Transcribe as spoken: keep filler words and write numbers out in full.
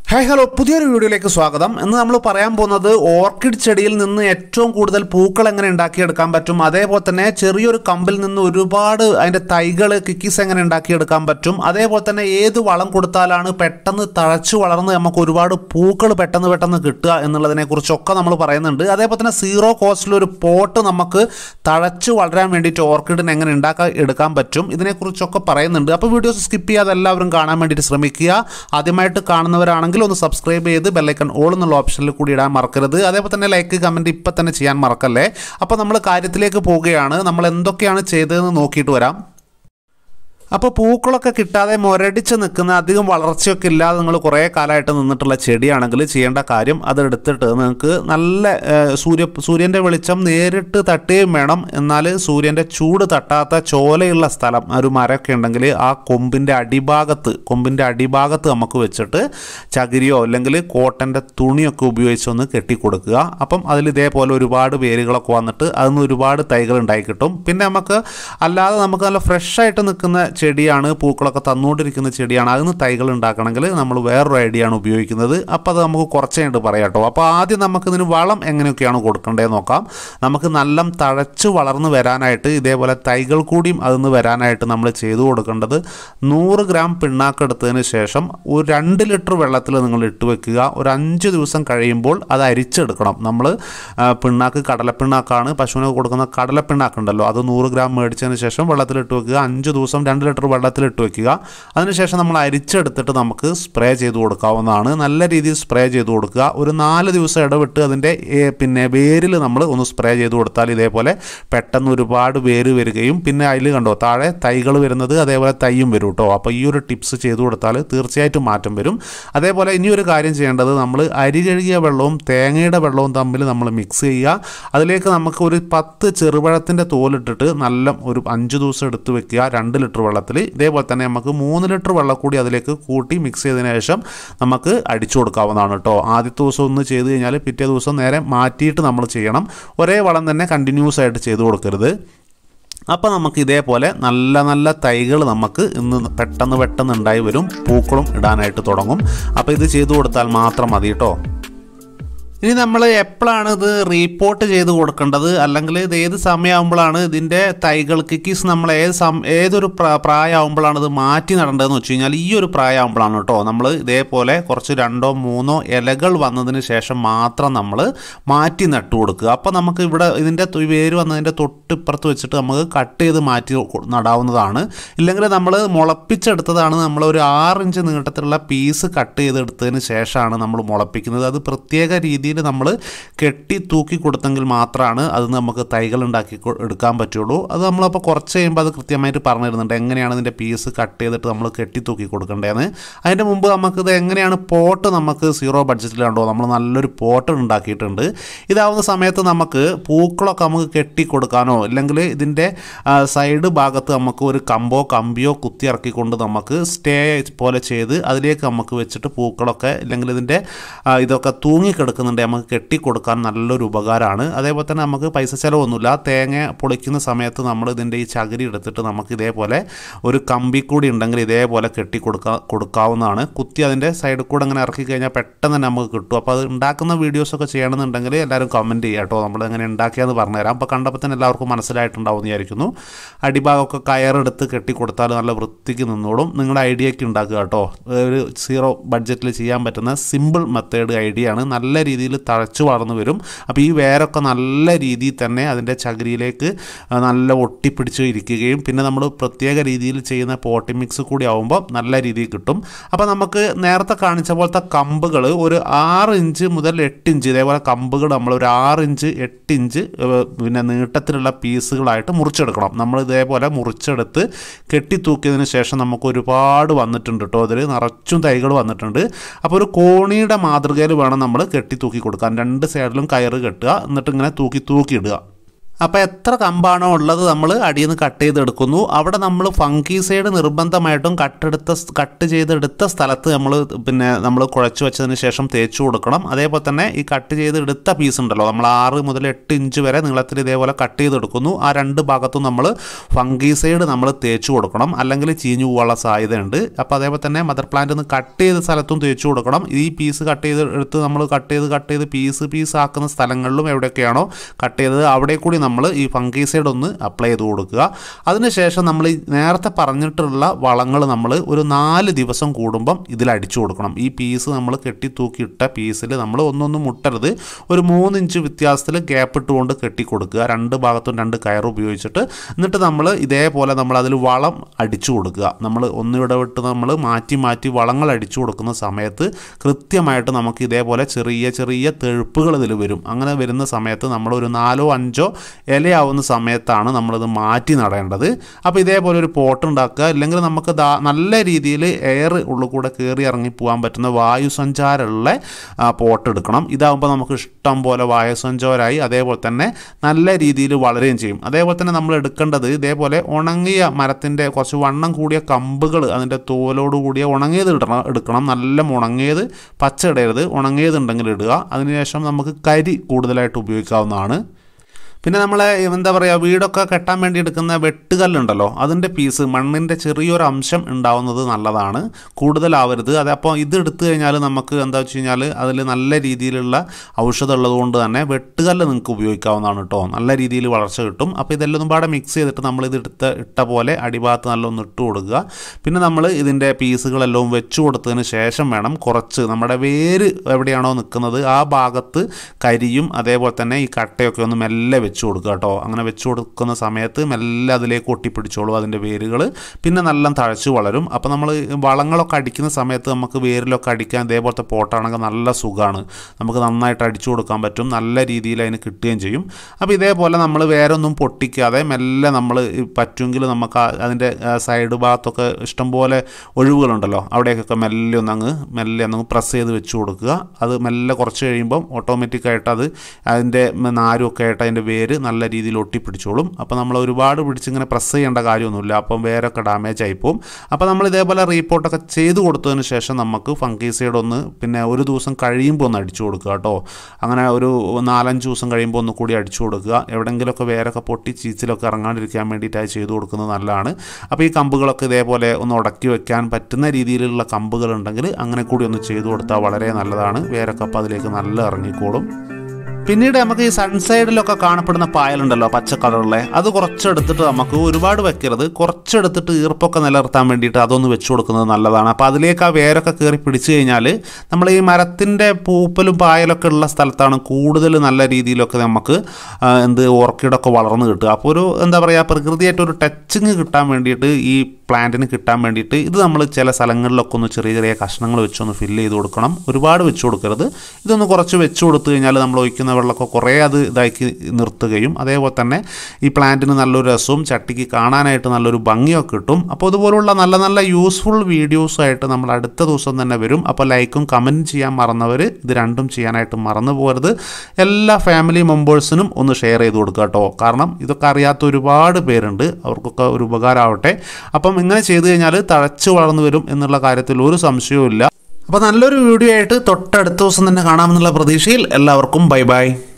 Hi hello പുതിയൊരു വീഡിയോയിലേക്ക് സ്വാഗതം. ഇന്ന് നമ്മൾ പറയാൻ പോകുന്നത് ഓർക്കിഡ് ചെടിയിൽ നിന്ന് ഏറ്റവും കൂടുതൽ പൂക്കൾ എങ്ങനെ ഉണ്ടാക്കിയെടുക്കാൻ പറ്റും, അതേപോലെ തന്നെ ചെറിയൊരു കമ്പിൽ നിന്ന് ഒരുപാട് അതിൻ്റെ തൈകൾ കിക്കീസ് എങ്ങനെ ഉണ്ടാക്കിയെടുക്കാൻ പറ്റും, അതേപോലെ തന്നെ ഏത് വളം കൊടുത്താലാണ് പെട്ടെന്ന് തഴച്ചു വളർന്ന് നമുക്ക് ഒരുപാട് പൂക്കൾ പെട്ടെന്ന് പെട്ടെന്ന് കിട്ടുക എന്നുള്ളതിനെ കുറിച്ചൊക്കെ നമ്മൾ പറയുന്നുണ്ട്. അതേപോലെ തന്നെ സീറോ കോസ്റ്റിലൊരു പോട്ട് നമുക്ക് തഴച്ചു വളരാൻ വേണ്ടിയിട്ട് ഓർക്കിഡിന് എങ്ങനെ ഉണ്ടാക്കാൻ എടുക്കാൻ പറ്റും, ഇതിനെക്കുറിച്ചൊക്കെ പറയുന്നുണ്ട്. അപ്പോൾ വീഡിയോസ് സ്കിപ്പ് ചെയ്യാതെ എല്ലാവരും കാണാൻ വേണ്ടിയിട്ട് ശ്രമിക്കുക. ആദ്യമായിട്ട് കാണുന്നവരാണെങ്കിൽ ഒന്ന് സബ്സ്ക്രൈബ് ചെയ്ത് ബെല്ലൈക്കൺ ഓൾ എന്നുള്ള ഓപ്ഷനിൽ കൂടി ഇടാൻ മറക്കരുത്. അതേപോലെ തന്നെ ലൈക്ക് കമൻറ്റ് ഇപ്പം തന്നെ ചെയ്യാൻ മറക്കല്ലേ. അപ്പോൾ നമ്മൾ കാര്യത്തിലേക്ക് പോവുകയാണ്. നമ്മൾ എന്തൊക്കെയാണ് ചെയ്തതെന്ന് നോക്കിയിട്ട് വരാം. അപ്പോൾ പൂക്കളൊക്കെ കിട്ടാതെ മുരടിച്ച് നിൽക്കുന്ന അധികം വളർച്ചയൊക്കെ ഇല്ലാതെ നിങ്ങൾ കുറേ കാലമായിട്ട് നിന്നിട്ടുള്ള ചെടിയാണെങ്കിൽ ചെയ്യേണ്ട കാര്യം അതെടുത്തിട്ട് നിങ്ങൾക്ക് നല്ല സൂര്യ സൂര്യൻ്റെ വെളിച്ചം നേരിട്ട് തട്ടുകയും വേണം. എന്നാൽ സൂര്യൻ്റെ ചൂട് തട്ടാത്ത ചോലയുള്ള സ്ഥലം ഒരു മരമൊക്കെ ഉണ്ടെങ്കിൽ ആ കൊമ്പിൻ്റെ അടിഭാഗത്ത് കൊമ്പിൻ്റെ അടിഭാഗത്ത് നമുക്ക് വെച്ചിട്ട് ചകിരിയോ അല്ലെങ്കിൽ കോട്ടൻ്റെ തുണിയൊക്കെ ഉപയോഗിച്ചൊന്ന് കെട്ടിക്കൊടുക്കുക. അപ്പം അതിൽ ഇതേപോലെ ഒരുപാട് വേരുകളൊക്കെ വന്നിട്ട് അതിന് ഒരുപാട് തൈകൾ ഉണ്ടായി കിട്ടും. പിന്നെ നമുക്ക് അല്ലാതെ നമുക്ക് നല്ല ഫ്രഷായിട്ട് നിൽക്കുന്ന ചെടിയാണ്, പൂക്കളൊക്കെ തന്നുകൊണ്ടിരിക്കുന്ന ചെടിയാണ്, അതിന് തൈകൾ ഉണ്ടാക്കണമെങ്കിൽ നമ്മൾ വേറൊരു ഐഡിയ ആണ് ഉപയോഗിക്കുന്നത്. അപ്പോൾ അത് നമുക്ക് കുറച്ചായിട്ട് പറയാം കേട്ടോ. അപ്പോൾ ആദ്യം നമുക്കിതിന് വളം എങ്ങനെയൊക്കെയാണ് കൊടുക്കേണ്ടതെന്ന് നോക്കാം. നമുക്ക് നല്ല തഴച്ച് വളർന്ന് വരാനായിട്ട് ഇതേപോലെ തൈകൾ കൂടിയും അതിന് വരാനായിട്ട് നമ്മൾ ചെയ്തു കൊടുക്കേണ്ടത് നൂറ് ഗ്രാം പിണ്ണാക്ക് എടുത്തതിന് ശേഷം ഒരു രണ്ട് ലിറ്റർ വെള്ളത്തിൽ നിങ്ങൾ ഇട്ട് വെക്കുക. ഒരു അഞ്ച് ദിവസം കഴിയുമ്പോൾ അത് അരിച്ചെടുക്കണം. നമ്മൾ പിണ്ണാക്ക് കടലപ്പിണ്ണാക്കാണ്, പശുവിനൊക്കെ കൊടുക്കുന്ന കടലപ്പിണ്ണാക്കുണ്ടല്ലോ, അത് നൂറ് ഗ്രാം മേടിച്ചതിന് ശേഷം വെള്ളത്തിലിട്ട് വെക്കുക. അഞ്ച് ദിവസം രണ്ട് ലിറ്റർ വെള്ളത്തിലിട്ട് വെക്കുക. അതിനുശേഷം നമ്മൾ അരിച്ചെടുത്തിട്ട് നമുക്ക് സ്പ്രേ ചെയ്ത് കൊടുക്കാവുന്നതാണ്. നല്ല രീതിയിൽ സ്പ്രേ ചെയ്ത് കൊടുക്കുക. ഒരു നാല് ദിവസം ഇടവിട്ട് അതിൻ്റെ പിന്നെ വേരിൽ നമ്മൾ ഒന്ന് സ്പ്രേ ചെയ്ത് കൊടുത്താൽ ഇതേപോലെ പെട്ടെന്ന് ഒരുപാട് വേര് വരികയും പിന്നെ അതിൽ കണ്ടോ താഴെ തൈകൾ വരുന്നത് അതേപോലെ തൈയും വരും കേട്ടോ. അപ്പോൾ ഈ ഒരു ടിപ്സ് ചെയ്ത് കൊടുത്താൽ തീർച്ചയായിട്ടും മാറ്റം വരും. അതേപോലെ ഇനിയൊരു കാര്യം ചെയ്യേണ്ടത് നമ്മൾ അരി കഴുകിയ വെള്ളവും തേങ്ങയുടെ വെള്ളവും തമ്മിൽ നമ്മൾ മിക്സ് ചെയ്യുക. അതിലേക്ക് നമുക്ക് ഒരു പത്ത് ചെറുപഴത്തിൻ്റെ തോലിട്ടിട്ട് നല്ല ഒരു അഞ്ച് ദിവസം എടുത്ത് വെക്കുക രണ്ട് ലിറ്റർ വെള്ളത്തിൽ. ഇതേപോലെ തന്നെ നമുക്ക് മൂന്ന് ലിറ്റർ വെള്ളം കൂടി അതിലേക്ക് കൂട്ടി മിക്സ് ചെയ്തതിന് ശേഷം നമുക്ക് അടിച്ചു കൊടുക്കാവുന്നതാണ് കേട്ടോ. ആദ്യത്തെ ദിവസം ഒന്ന് ചെയ്ത് കഴിഞ്ഞാൽ പിറ്റേ ദിവസം നേരെ മാറ്റിയിട്ട് നമ്മൾ ചെയ്യണം. ഒരേ വളം തന്നെ കണ്ടിന്യൂസ് ആയിട്ട് ചെയ്ത് കൊടുക്കരുത്. അപ്പോൾ നമുക്ക് ഇതേപോലെ നല്ല നല്ല തൈകൾ നമുക്ക് ഇന്ന് പെട്ടെന്ന് പെട്ടെന്ന് ഉണ്ടായി വരും, പൂക്കളും ഇടാനായിട്ട് തുടങ്ങും. അപ്പോൾ ഇത് ചെയ്തു കൊടുത്താൽ മാത്രം മതി കേട്ടോ. ഇനി നമ്മൾ എപ്പോഴാണ് ഇത് റീപ്പോർട്ട് ചെയ്ത് കൊടുക്കേണ്ടത്, അല്ലെങ്കിൽ ഇത് ഏത് സമയമാകുമ്പോഴാണ് ഇതിൻ്റെ തൈകൾ കിക്കീസ് നമ്മൾ ഏത് സം ഏതൊരു പ്രായമാകുമ്പോഴാണ് ഇത് മാറ്റി നടേണ്ടതെന്ന് വെച്ച് കഴിഞ്ഞാൽ ഈ ഒരു പ്രായമാകുമ്പോഴാണ് കേട്ടോ. നമ്മൾ ഇതേപോലെ കുറച്ച് രണ്ടോ മൂന്നോ ഇലകൾ വന്നതിന് ശേഷം മാത്രം നമ്മൾ മാറ്റി നട്ടു കൊടുക്കുക. അപ്പോൾ നമുക്ക് ഇവിടെ ഇതിൻ്റെ വേര് വന്നതിൻ്റെ തൊട്ടിപ്പുറത്ത് വെച്ചിട്ട് നമുക്ക് കട്ട് ചെയ്ത് മാറ്റി നടാവുന്നതാണ്. ഇല്ലെങ്കിൽ നമ്മൾ മുളപ്പിച്ചെടുത്തതാണ് നമ്മൾ ഒരു ആറ് ഇഞ്ച് നീട്ടത്തിലുള്ള പീസ് കട്ട് ചെയ്തെടുത്തതിന് ശേഷമാണ് നമ്മൾ മുളപ്പിക്കുന്നത്. അത് പ്രത്യേക രീതിയിൽ നമ്മൾ കെട്ടി തൂക്കി കൊടുത്തെങ്കിൽ മാത്രമാണ് അത് നമുക്ക് തൈകൾ ഉണ്ടാക്കി എടുക്കാൻ പറ്റുള്ളൂ. അത് നമ്മളപ്പോൾ കുറച്ച് കഴിയുമ്പോൾ അത് കൃത്യമായിട്ട് പറഞ്ഞു തരുന്നുണ്ട് എങ്ങനെയാണ് ഇതിൻ്റെ പീസ് കട്ട് ചെയ്തിട്ട് നമ്മൾ കെട്ടി തൂക്കി കൊടുക്കേണ്ടതെന്ന്. അതിൻ്റെ മുമ്പ് നമുക്കിത് എങ്ങനെയാണ് പോട്ട് നമുക്ക് സീറോ ബഡ്ജറ്റിലാണ്ടോ നമ്മൾ നല്ലൊരു പോട്ട് ഉണ്ടാക്കിയിട്ടുണ്ട്. ഇതാവുന്ന സമയത്ത് നമുക്ക് പൂക്കളൊക്കെ നമുക്ക് കെട്ടി കൊടുക്കാനോ അല്ലെങ്കിൽ ഇതിൻ്റെ സൈഡ് ഭാഗത്ത് നമുക്ക് ഒരു കമ്പോ കമ്പിയോ കുത്തി ഇറക്കിക്കൊണ്ട് നമുക്ക് സ്റ്റേ പോലെ ചെയ്ത് അതിലേക്ക് നമുക്ക് വെച്ചിട്ട് പൂക്കളൊക്കെ അല്ലെങ്കിൽ ഇതിൻ്റെ ഇതൊക്കെ തൂങ്ങിക്കിടക്കുന്നുണ്ട് നമുക്ക് കെട്ടിക്കൊടുക്കാൻ നല്ലൊരു ഉപകാരമാണ്. അതേപോലെ തന്നെ നമുക്ക് പൈസ ചിലവൊന്നുമില്ല. തേങ്ങ പൊളിക്കുന്ന സമയത്ത് നമ്മൾ ഇതിൻ്റെ ഈ ചകിരി എടുത്തിട്ട് നമുക്ക് ഇതേപോലെ ഒരു കമ്പി കൂടി ഉണ്ടെങ്കിൽ ഇതേപോലെ കെട്ടി കൊടുക്കാ കൊടുക്കാവുന്നതാണ്. കുത്തി അതിൻ്റെ സൈഡിൽ കൂടെ അങ്ങനെ ഇറക്കി കഴിഞ്ഞാൽ പെട്ടെന്ന് തന്നെ നമുക്ക് കിട്ടും. അപ്പോൾ അത് ഉണ്ടാക്കുന്ന വീഡിയോസൊക്കെ ചെയ്യണമെന്നുണ്ടെങ്കിൽ എല്ലാവരും കമൻറ്റ് ചെയ്യുക കേട്ടോ. നമ്മൾ എങ്ങനെ ഉണ്ടാക്കിയാന്ന് പറഞ്ഞുതരാം. അപ്പോൾ കണ്ടപ്പോൾ തന്നെ എല്ലാവർക്കും മനസ്സിലായിട്ടുണ്ടാവും എന്ന് വിചാരിക്കുന്നു. അടിഭാഗമൊക്കെ കയറെടുത്ത് കെട്ടിക്കൊടുത്താൽ നല്ല വൃത്തിക്ക് നിന്നോളും. നിങ്ങളുടെ ഐഡിയയ്ക്ക് ഉണ്ടാക്കുക കേട്ടോ. ഒരു സീറോ ബഡ്ജറ്റിൽ ചെയ്യാൻ പറ്റുന്ന സിമ്പിൾ മെത്തേഡ് ഐഡിയ ആണ്. നല്ല രീതിയിൽ തഴച്ചു വളർന്നു വരും. അപ്പോൾ ഈ വേരൊക്കെ നല്ല രീതിയിൽ തന്നെ അതിൻ്റെ ചകിരിയിലേക്ക് നല്ല ഒട്ടിപ്പിടിച്ച് ഇരിക്കുകയും പിന്നെ നമ്മൾ പ്രത്യേക രീതിയിൽ ചെയ്യുന്ന പോട്ടി മിക്സ് കൂടി ആകുമ്പോൾ നല്ല രീതിയിൽ കിട്ടും. അപ്പോൾ നമുക്ക് നേരത്തെ കാണിച്ച പോലത്തെ കമ്പുകൾ ഒരു ആറ് ഇഞ്ച് മുതൽ എട്ട് ഇഞ്ച് ഇതേപോലെ കമ്പുകൾ നമ്മൾ ഒരു ആറ് ഇഞ്ച് എട്ട് ഇഞ്ച് പിന്നെ നീട്ടത്തിലുള്ള പീസുകളായിട്ട് മുറിച്ചെടുക്കണം. നമ്മൾ ഇതേപോലെ മുറിച്ചെടുത്ത് കെട്ടിത്തൂക്കിയതിന് ശേഷം നമുക്ക് ഒരുപാട് വന്നിട്ടുണ്ട് കേട്ടോ. അതിൽ നിറച്ചും തൈകൾ വന്നിട്ടുണ്ട്. അപ്പോൾ ഒരു കോണിയുടെ മാതൃകയിൽ വേണം നമ്മൾ കെട്ടി തൂക്കി കൊടുക്കാൻ. രണ്ട് സൈഡിലും കയറ് കെട്ടുക, എന്നിട്ട് ഇങ്ങനെ തൂക്കി തൂക്കി ഇടുക. അപ്പോൾ എത്ര കമ്പാണോ ഉള്ളത് നമ്മൾ അടിയിൽ നിന്ന് കട്ട് ചെയ്തെടുക്കുന്നു. അവിടെ നമ്മൾ ഫംഗിസൈഡ് നിർബന്ധമായിട്ടും കട്ടെടുത്ത കട്ട് ചെയ്തെടുത്ത സ്ഥലത്ത് നമ്മൾ പിന്നെ നമ്മൾ കുഴച്ച് വെച്ചതിന് ശേഷം തേച്ച് കൊടുക്കണം. അതേപോലെ തന്നെ ഈ കട്ട് ചെയ്തെടുത്ത പീസ് ഉണ്ടല്ലോ, നമ്മൾ ആറ് മുതൽ എട്ട് ഇഞ്ച് വരെ നീളത്തിൽ ഇതേപോലെ കട്ട് ചെയ്തെടുക്കുന്നു. ആ രണ്ട് ഭാഗത്തും നമ്മൾ ഫംഗിസൈഡ് നമ്മൾ തേച്ച് കൊടുക്കണം, അല്ലെങ്കിൽ ചീഞ്ഞു പോകാനുള്ള സാധ്യതയുണ്ട്. അപ്പോൾ അതേപോലെ തന്നെ മദർ പ്ലാന്റ് നിന്ന് കട്ട് ചെയ്ത സ്ഥലത്തും തേച്ച് കൊടുക്കണം. ഈ പീസ് കട്ട് ചെയ്ത് എടുത്ത് നമ്മൾ കട്ട് ചെയ്ത് കട്ട് ചെയ്ത് പീസ് പീസ് ആക്കുന്ന സ്ഥലങ്ങളിലും എവിടെയൊക്കെയാണോ കട്ട് ചെയ്തത് അവിടെ കൂടി നമ്മൾ ഈ ഫംഗിസൈഡ് ഒന്ന് അപ്ലൈ ചെയ്ത് കൊടുക്കുക. അതിനുശേഷം നമ്മൾ ഈ നേരത്തെ പറഞ്ഞിട്ടുള്ള വളങ്ങൾ നമ്മൾ ഒരു നാല് ദിവസം കൂടുമ്പം ഇതിൽ അടിച്ചു കൊടുക്കണം. ഈ പീസ് നമ്മൾ കെട്ടിത്തൂക്കിയിട്ട പീസിൽ നമ്മൾ ഒന്നൊന്നും മുട്ടരുത്. ഒരു മൂന്ന് ഇഞ്ച് വ്യത്യാസത്തിൽ ഗ്യാപ്പ് ഇട്ടുകൊണ്ട് കെട്ടി കൊടുക്കുക, രണ്ട് ഭാഗത്തും രണ്ട് കയർ ഉപയോഗിച്ചിട്ട്. എന്നിട്ട് നമ്മൾ ഇതേപോലെ നമ്മൾ അതിൽ വളം അടിച്ചു കൊടുക്കുക. നമ്മൾ ഒന്നിവിടെ വിട്ട് നമ്മൾ മാറ്റി മാറ്റി വളങ്ങൾ അടിച്ചു കൊടുക്കുന്ന സമയത്ത് കൃത്യമായിട്ട് നമുക്ക് ഇതേപോലെ ചെറിയ ചെറിയ തെഴുപ്പുകൾ ഇതിൽ വരും. അങ്ങനെ വരുന്ന സമയത്ത് നമ്മൾ ഒരു നാലോ അഞ്ചോ ഇലയാവുന്ന സമയത്താണ് നമ്മളിത് മാറ്റി നടേണ്ടത്. അപ്പോൾ ഇതേപോലെ ഒരു പോട്ട് ഉണ്ടാക്കുക. അല്ലെങ്കിൽ നമുക്ക് നല്ല രീതിയിൽ എയർ ഉള്ളിൽ കൂടെ കയറി ഇറങ്ങി പോകാൻ പറ്റുന്ന വായുസഞ്ചാരമുള്ള പോട്ട് എടുക്കണം. ഇതാകുമ്പോൾ നമുക്ക് ഇഷ്ടം പോലെ വായുസഞ്ചാരമായി അതേപോലെ തന്നെ നല്ല രീതിയിൽ വളരുകയും ചെയ്യും. അതേപോലെ തന്നെ നമ്മൾ എടുക്കേണ്ടത് ഇതേപോലെ ഉണങ്ങിയ മരത്തിൻ്റെ കുറച്ച് വണ്ണം കൂടിയ കമ്പുകൾ അതിൻ്റെ തോലോട് കൂടിയ ഉണങ്ങിയത് ഇടണം എടുക്കണം നല്ല ഉണങ്ങിയത്, പച്ച ഇടരുത്, ഉണങ്ങിയത് ഉണ്ടെങ്കിൽ ഇടുക. അതിനുശേഷം നമുക്ക് കരി കൂടുതലായിട്ട് ഉപയോഗിക്കാവുന്നതാണ്. പിന്നെ നമ്മളെ എന്താ പറയുക, വീടൊക്കെ കെട്ടാൻ വേണ്ടി എടുക്കുന്ന വെട്ടുകല്ലുണ്ടല്ലോ, അതിൻ്റെ പീസ് മണ്ണിൻ്റെ ചെറിയൊരു അംശം ഉണ്ടാവുന്നത് നല്ലതാണ്, കൂടുതലാവരുത്. അത് അപ്പോൾ ഇത് എടുത്തു കഴിഞ്ഞാൽ നമുക്ക് എന്താ വെച്ച് കഴിഞ്ഞാൽ അതിൽ നല്ല രീതിയിലുള്ള ഔഷധം ഉള്ളത് കൊണ്ട് തന്നെ വെട്ടുകല്ല് നിങ്ങൾക്ക് ഉപയോഗിക്കാവുന്നതാണ് കേട്ടോ. നല്ല രീതിയിൽ വളർച്ച കിട്ടും. അപ്പോൾ ഇതെല്ലാം പാടെ മിക്സ് ചെയ്തിട്ട് നമ്മളിത് എടുത്ത് ഇട്ട പോലെ അടിഭാഗത്ത് നല്ലൊന്ന് ഇട്ട് കൊടുക്കുക. പിന്നെ നമ്മൾ ഇതിൻ്റെ പീസുകളെല്ലാം വെച്ച് കൊടുത്തതിന് ശേഷം വേണം കുറച്ച് നമ്മുടെ വേര് എവിടെയാണോ നിൽക്കുന്നത് ആ ഭാഗത്ത് കരിയും അതേപോലെ തന്നെ ഈ കട്ടയൊക്കെ ഒന്ന് മെല്ലെ വെച്ച് കൊടുക്കുക കേട്ടോ. അങ്ങനെ വെച്ച് കൊടുക്കുന്ന സമയത്ത് മെല്ലെ അതിലേക്ക് ഒട്ടിപ്പിടിച്ചോളൂ അതിൻ്റെ വേരുകൾ. പിന്നെ നല്ല തഴച്ച് വളരും. അപ്പോൾ നമ്മൾ വളങ്ങളൊക്കെ അടിക്കുന്ന സമയത്ത് നമുക്ക് വേരിലൊക്കെ അടിക്കാൻ ഇതേപോലത്തെ പോട്ടാണെങ്കിൽ നല്ല സുഖമാണ്. നമുക്ക് നന്നായിട്ട് അടിച്ചു കൊടുക്കാൻ പറ്റും, നല്ല രീതിയിൽ അതിന് കിട്ടുകയും ചെയ്യും. അപ്പോൾ ഇതേപോലെ നമ്മൾ വേരൊന്നും പൊട്ടിക്കാതെ മെല്ലെ നമ്മൾ പറ്റുമെങ്കിൽ നമുക്ക് അതിൻ്റെ സൈഡ് ഭാഗത്തൊക്കെ ഇഷ്ടംപോലെ ഒഴിവുകളുണ്ടല്ലോ അവിടേക്കൊക്കെ മെല്ലെ ഒന്നങ്ങ് മെല്ലെ ഒന്നങ്ങ് പ്രസ് ചെയ്ത് വെച്ച് കൊടുക്കുക. അത് മെല്ലെ കുറച്ച് കഴിയുമ്പം ഓട്ടോമാറ്റിക്കായിട്ട് അത് അതിൻ്റെ നാരുമൊക്കെ ആയിട്ട് അതിൻ്റെ വേര് നല്ല രീതിയിൽ ഒട്ടിപ്പിടിച്ചോളും. അപ്പോൾ നമ്മൾ ഒരുപാട് പിടിച്ചിങ്ങനെ പ്രസ് ചെയ്യേണ്ട കാര്യമൊന്നുമില്ല, അപ്പം വേരൊക്കെ ഡാമേജ് ആയിപ്പോവും. അപ്പോൾ നമ്മൾ ഇതേപോലെ റീപ്പോർട്ടൊക്കെ ചെയ്ത് കൊടുത്തതിന് ശേഷം നമുക്ക് ഫംഗിസൈഡ് ഒന്ന് പിന്നെ ഒരു ദിവസം കഴിയുമ്പോൾ ഒന്ന് അടിച്ചു കൊടുക്കുക കേട്ടോ. അങ്ങനെ ഒരു നാലഞ്ച് ദിവസം കഴിയുമ്പോൾ ഒന്ന് കൂടി അടിച്ചു കൊടുക്കുക. എവിടെയെങ്കിലുമൊക്കെ വേരൊക്കെ പൊട്ടി ചീച്ചിലൊക്കെ ഇറങ്ങാണ്ടിരിക്കാൻ വേണ്ടിയിട്ടായി ചെയ്ത് കൊടുക്കുന്നത് നല്ലതാണ്. അപ്പോൾ ഈ കമ്പുകളൊക്കെ ഇതേപോലെ ഒന്ന് ഉടക്കി വെക്കാൻ പറ്റുന്ന രീതിയിലുള്ള കമ്പുകളുണ്ടെങ്കിൽ അങ്ങനെ കൂടി ഒന്ന് ചെയ്ത് കൊടുത്താൽ വളരെ നല്ലതാണ്. വേരൊക്കെ അപ്പോൾ അതിലേക്ക് നല്ല ഇറങ്ങിക്കോളും. പിന്നീട് നമുക്ക് ഈ സൺസൈഡിലൊക്കെ കാണപ്പെടുന്ന പായലുണ്ടല്ലോ പച്ച കളറിലെ, അത് കുറച്ചെടുത്തിട്ട് നമുക്ക് ഒരുപാട് വെക്കരുത്, കുറച്ചെടുത്തിട്ട് ഈർപ്പൊക്കെ നിലനിർത്താൻ വേണ്ടിയിട്ട് അതൊന്ന് വെച്ച് കൊടുക്കുന്നത് നല്ലതാണ്. അപ്പോൾ അതിലേക്ക് ആ വേരൊക്കെ കയറി പിടിച്ചു കഴിഞ്ഞാൽ നമ്മൾ ഈ മരത്തിൻ്റെ പൂപ്പലും പായലൊക്കെ ഉള്ള സ്ഥലത്താണ് കൂടുതൽ നല്ല രീതിയിലൊക്കെ നമുക്ക് എന്ത് ഓർക്കിഡൊക്കെ വളർന്ന് കിട്ടുക. അപ്പോൾ ഒരു എന്താ പറയുക പ്രകൃതിയായിട്ടൊരു ടച്ചിങ് കിട്ടാൻ വേണ്ടിയിട്ട് ഈ പ്ലാന്റിന് കിട്ടാൻ വേണ്ടിയിട്ട് ഇത് നമ്മൾ ചില സ്ഥലങ്ങളിലൊക്കെ ഒന്ന് ചെറിയ ചെറിയ കഷ്ണങ്ങൾ വെച്ചൊന്ന് ഫില്ല് ചെയ്ത് കൊടുക്കണം. ഒരുപാട് വെച്ച് കൊടുക്കരുത്. ഇതൊന്ന് കുറച്ച് വെച്ച് കൊടുത്തു കഴിഞ്ഞാൽ നമ്മൾ ഒഴിക്കുന്ന വെള്ളമൊക്കെ കുറേ അത് ഇതാക്കി നിർത്തുകയും അതേപോലെ തന്നെ ഈ പ്ലാന്റിന് നല്ലൊരു രസവും ചട്ടിക്ക് കാണാനായിട്ട് നല്ലൊരു ഭംഗിയൊക്കെ കിട്ടും. അപ്പോൾ ഇതുപോലുള്ള നല്ല നല്ല യൂസ്ഫുൾ വീഡിയോസായിട്ട് നമ്മൾ അടുത്ത ദിവസം തന്നെ വരും. അപ്പോൾ ലൈക്കും കമൻറ്റ് ചെയ്യാൻ മറന്നവർ ഇത് രണ്ടും ചെയ്യാനായിട്ട് മറന്നു പോകരുത്. എല്ലാ ഫാമിലി മെമ്പേഴ്സിനും ഒന്ന് ഷെയർ ചെയ്ത് കൊടുക്കുക കേട്ടോ. കാരണം ഇതൊക്കെ അറിയാത്ത ഒരുപാട് പേരുണ്ട്, അവർക്കൊക്കെ ഒരു ഉപകാരമാവട്ടെ. അപ്പം ഇങ്ങനെ ചെയ്തു കഴിഞ്ഞാൽ തഴച്ച് വളർന്നു വരും എന്നുള്ള കാര്യത്തിൽ ഒരു സംശയവും ഇല്ല. അപ്പോൾ നല്ലൊരു വീഡിയോ ആയിട്ട് തൊട്ടടുത്ത ദിവസം തന്നെ കാണാമെന്നുള്ള പ്രതീക്ഷയിൽ എല്ലാവർക്കും ബൈ ബൈ.